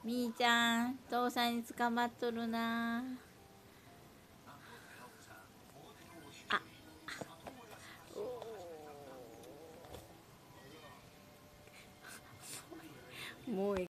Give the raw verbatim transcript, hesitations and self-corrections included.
みーちゃん、父さんに捕まっとるな。あ、もう